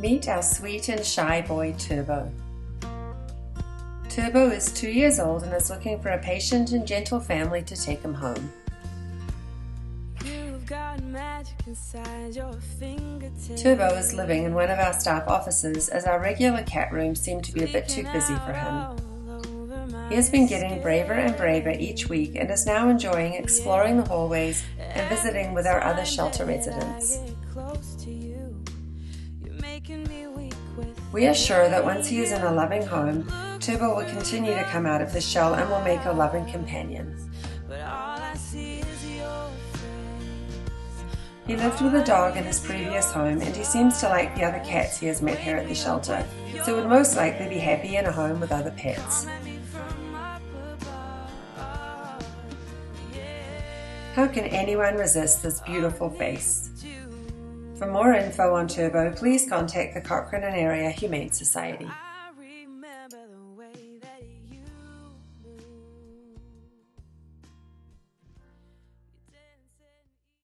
Meet our sweet and shy boy, Turbo. Turbo is 2 years old and is looking for a patient and gentle family to take him home. Turbo is living in one of our staff offices as our regular cat rooms seem to be a bit too busy for him. He has been getting braver and braver each week and is now enjoying exploring the hallways and visiting with our other shelter residents. We are sure that once he is in a loving home, Turbo will continue to come out of his shell and will make a loving companion. He lived with a dog in his previous home and he seems to like the other cats he has met here at the shelter, so would most likely be happy in a home with other pets. How can anyone resist this beautiful face? For more info on Turbo, please contact the Cochrane and Area Humane Society.